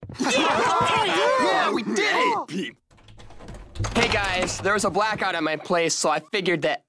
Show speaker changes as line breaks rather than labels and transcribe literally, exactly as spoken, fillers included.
Yeah, we did it!
Hey guys, there was a blackout at my place, so I figured that